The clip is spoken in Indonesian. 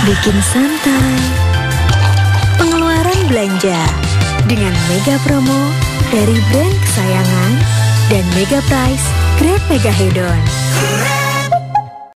bikin santai. Pengeluaran belanja dengan mega promo dari brand kesayangan dan Mega Price Great Mega Hedon.